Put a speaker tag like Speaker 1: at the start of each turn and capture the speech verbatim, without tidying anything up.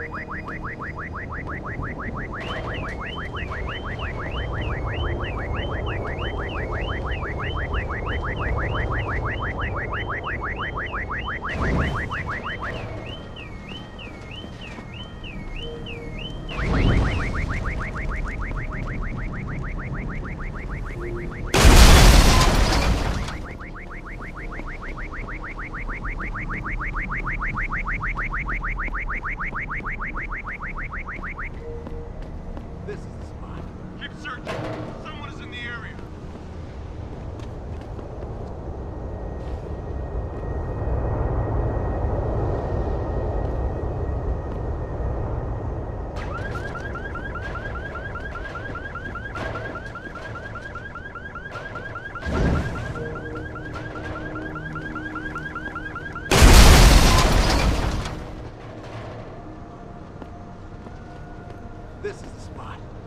Speaker 1: This is the spot.
Speaker 2: Keep searching. Someone is in the area.
Speaker 1: This is the spot.